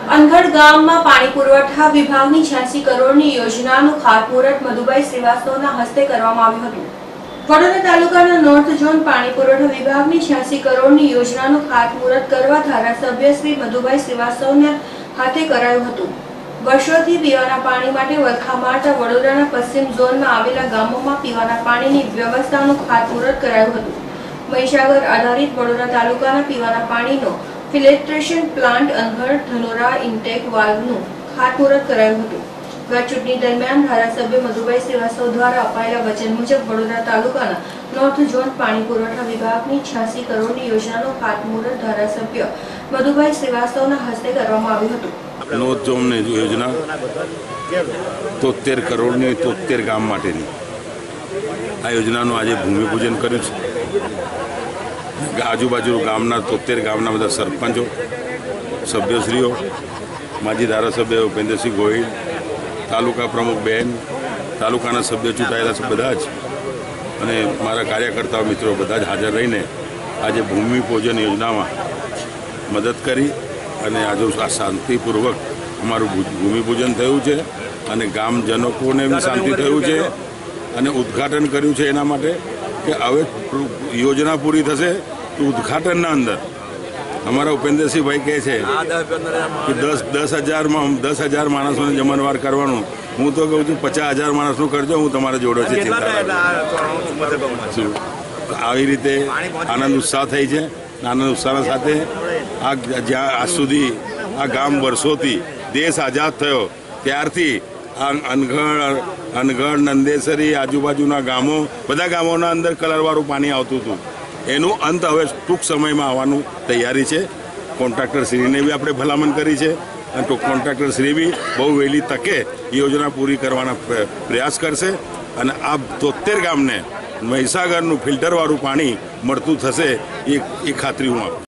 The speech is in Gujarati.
અનગઢ ગામમાં પાણી પુરવઠા વિભાગની 86 કરોડની યોજનાનું ખાતમુહૂર્ત મધુભાઈ શ્રીવાસ્તવના હસ્તે કરવામાં આવ્યું હતું। વડોદરા તાલુકાના નોર્થ ઝોન પાણી પુરવઠા વિભાગની 86 કરોડની યોજનાનું ખાતમુહૂર્ત કરવા ધારાસભ્ય શ્રી મધુભાઈ શ્રીવાસ્તવના હાથે કરાયું હતું। વર્ષોથી પીવાના પાણી માટે વલખા મારતા વડોદરાના પશ્ચિમ ઝોનમાં આવેલા ગામોમાં પીવાના પાણીની વ્યવસ્થાનું ખાતમુહૂર્ત કરાયું હતું। મહીસાગર આધારિત વડોદરા તાલુકાના પીવાના પાણીનો filtration plant Angadh Dhanora intake વાલ્વનું ખાતમુહૂર્ત કરાયું હતું। ગત ચૂંટણી દરમિયાન ધારાસભ્ય મધુભાઈ શ્રીવાસ્તવ દ્વારા અપાયેલા વચન મુજબ વડોદરા તાલુકાના નોર્થ ઝોન પાણી પુરવઠા વિભાગની 86 કરોડની યોજનાનું ખાતમુહૂર્ત ધારાસભ્ય મધુભાઈ શ્રીવાસ્તવના હસ્તે કરવામાં આવ્યું હતું। નોર્થ ઝોન યોજના 73 કરોડની 73 ગામ માટેની આ યોજનાનું આજે ભૂમિપૂજન કર્યું છે। આજુબાજુ ગામના 73 ગામના બધા સરપંચો, સભ્યશ્રીઓ, માજી ધારાસભ્ય ઉપેન્દ્રસિંહ ગોહિલ, તાલુકા પ્રમુખ બહેન, તાલુકાના સભ્ય ચૂંટાયેલા છે બધા જ, અને મારા કાર્યકર્તાઓ મિત્રો બધા જ હાજર રહીને આજે ભૂમિપૂજન યોજનામાં મદદ કરી અને આજે આ શાંતિપૂર્વક અમારું ભૂમિપૂજન થયું છે અને ગામજનકોને બી શાંતિ થયું છે અને ઉદ્ઘાટન કર્યું છે એના માટે કે હવે યોજના પૂરી થશે તો ઉદ્ઘાટનના અંદર અમારા ઉપેન્દ્રસિંહભાઈ કહે છે કે 10,000 માણસોને જમણવાર કરવાનું। હું તો કહું છું 50,000 માણસનું કરજો, હું તમારા જોડે છે, ચિંતા આવી રીતે આનંદ ઉત્સાહ થઈ છે। આનંદ ઉત્સાહ સાથે આ જ્યાં આજ સુધી આ ગામ વર્ષોથી દેશ આઝાદ થયો ત્યારથી આ અનગઢ નંદેસરી આજુબાજુના ગામો બધા ગામોના અંદર કલરવાળું પાણી આવતું હતું, એનું અંત હવે ટૂંક સમયમાં આવવાનું તૈયારી છે। કોન્ટ્રાક્ટરશ્રીને બી આપણે ભલામણ કરી છે અને કોન્ટ્રાક્ટરશ્રી બી બહુ વહેલી તકે યોજના પૂરી કરવાના પ્રયાસ કરશે અને આ 73 ગામને મહીસાગરનું ફિલ્ટરવાળું પાણી મળતું થશે એ ખાતરી હું આપું।